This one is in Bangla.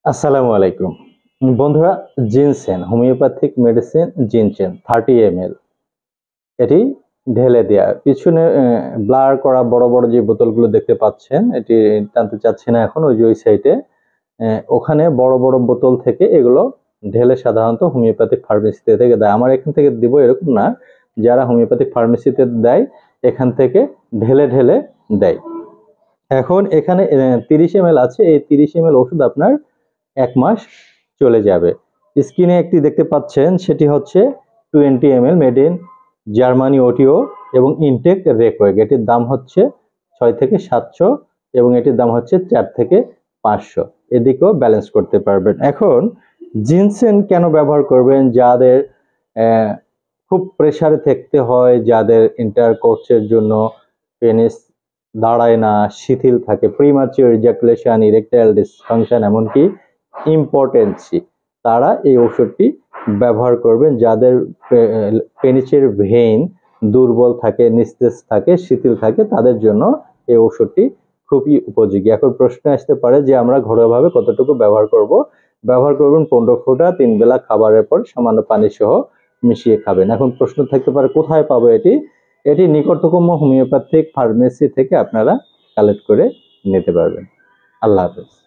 আসসালামু আলাইকুম বন্ধুরা। Ginseng homeopathic medicine ginseng 30 ml এটি ঢেলে দেয়া পিছনে ব্লার করা বড় বড় যে বোতলগুলো দেখতে পাচ্ছেন, এটি টানতে চাচ্ছি না এখন, ওই যে ওই সাইডে ওখানে বড় বড় বোতল থেকে এগুলো ঢেলে সাধারণত হোমিওপ্যাথিক ফার্মেসিতে থেকে দেয়। আমার এখান থেকে দিব এরকম না, যারা হোমিওপ্যাথিক ফার্মেসিতে দেয় এখান থেকে ঢেলে ঢেলে দেয়। এখন এখানে 30 ml আছে, এই 30 ml ওষুধ আপনার 1 মাস চলে যাবে। স্ক্রিনে একটি দেখতে পাচ্ছেন, সেটি হচ্ছে 20 ml মেড ইন জার্মানি ওটিও এবং ইনটেক রেকোয়েগ। এটির দাম হচ্ছে 6 থেকে 700 এবং এটির দাম হচ্ছে 4 থেকে 500। এদিকেও ব্যালেন্স করতে পারবেন। এখন জিনসেন কেন ব্যবহার করবেন? যাদের খুব প্রেসারে থাকতে হয়, যাদের ইন্টারকোর্সের জন্য পেনিস দাঁড়ায় না, শিথিল থাকে, প্রিম্যাচিউর ইজাকুলেশন, ইরেকটাইল ডিসফাংশন, এমনকি ইম্পটেন্সি, তারা এই ওষুধটি ব্যবহার করবেন। যাদের পেনিসের ভেইন দুর্বল থাকে, নিস্তেজ থাকে, শিথিল থাকে, তাদের জন্য এই ওষুধটি খুবই উপযোগী। এখন প্রশ্ন আসতে পারে যে আমরা ঘরোয়াভাবে কতটুকু ব্যবহার করব? ব্যবহার করবেন 15 ফোঁটা 3 বেলা খাবারের পর সামান্য পানি সহ মিশিয়ে খাবেন। এখন প্রশ্ন থাকতে পারে কোথায় পাবো এটি? এটি নিকটতম হোমিওপ্যাথিক ফার্মেসি থেকে আপনারা কালেক্ট করে নিতে পারবেন। আল্লাহ হাফেজ।